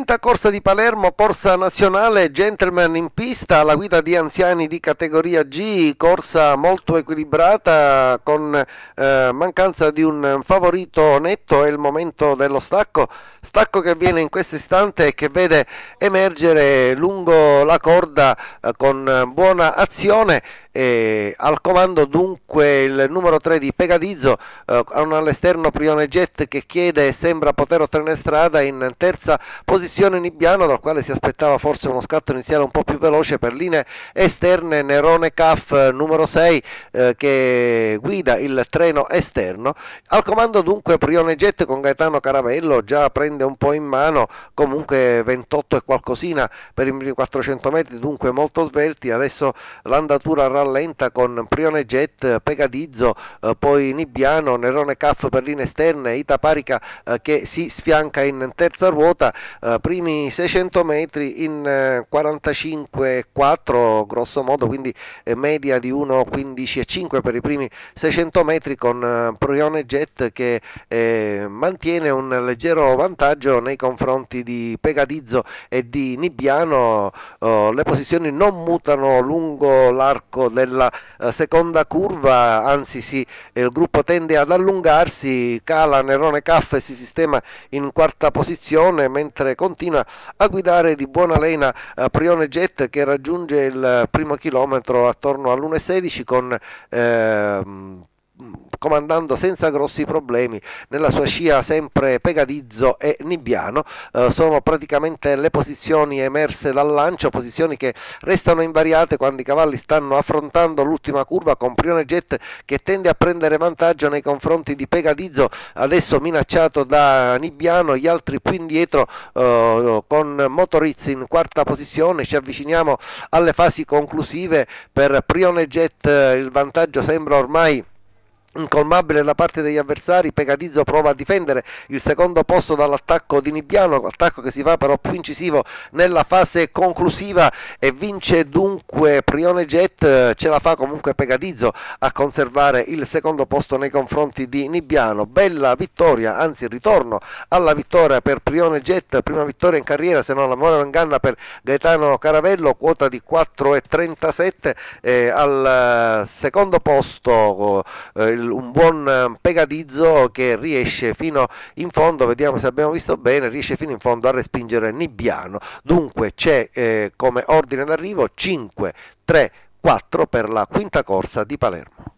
Quinta corsa di Palermo, corsa nazionale, gentleman in pista, alla guida di anziani di categoria G, corsa molto equilibrata con mancanza di un favorito netto. È il momento dello stacco che avviene in questo istante e che vede emergere lungo la corda con buona azione. Al comando dunque il numero 3 di Pegadizzo, all'esterno Prione Jet che chiede e sembra poter ottenere strada. In terza posizione Nibbiano, dal quale si aspettava forse uno scatto iniziale un po' più veloce. Per linee esterne Nerone Caff numero 6 che guida il treno esterno. Al comando dunque Prione Jet con Gaetano Caravello, già prende un po' in mano, comunque 28 e qualcosina per i primi 400 metri, dunque molto svelti. Adesso l'andatura rallenta con Prione Jet, Pegadizzo, poi Nibbiano, Nerone Caff per linee esterne, Ita Parica che si sfianca in terza ruota. Primi 600 metri in 45,4 grosso modo, quindi media di 1,15,5 per i primi 600 metri, con Prione Jet che mantiene un leggero vantaggio nei confronti di Pegadizzo e di Nibbiano. Le posizioni non mutano lungo l'arco della seconda curva, anzi il gruppo tende ad allungarsi. Cala Nerone Caff e si sistema in quarta posizione, mentre continua a guidare di buona lena Prione Jet, che raggiunge il primo chilometro attorno all'1,16 con comandando senza grossi problemi nella sua scia sempre Pegadizzo e Nibbiano. Sono praticamente le posizioni emerse dal lancio, posizioni che restano invariate quando i cavalli stanno affrontando l'ultima curva, con Prione Jet che tende a prendere vantaggio nei confronti di Pegadizzo, adesso minacciato da Nibbiano, gli altri più indietro, con Motoriz in quarta posizione. Ci avviciniamo alle fasi conclusive. Per Prione Jet il vantaggio sembra ormai incolmabile da parte degli avversari. Pegadizzo prova a difendere il secondo posto dall'attacco di Nibbiano, attacco che si fa però più incisivo nella fase conclusiva, e vince dunque Prione Jet. Ce la fa comunque Pegadizzo a conservare il secondo posto nei confronti di Nibbiano. Bella vittoria, anzi ritorno alla vittoria per Prione Jet, prima vittoria in carriera se non la memoria non inganna per Gaetano Caravello, quota di 4,37. Al secondo posto un buon Pegadizzo che riesce fino in fondo, vediamo se abbiamo visto bene, riesce fino in fondo a respingere Nibbiano. Dunque c'è come ordine d'arrivo 5, 3, 4 per la quinta corsa di Palermo.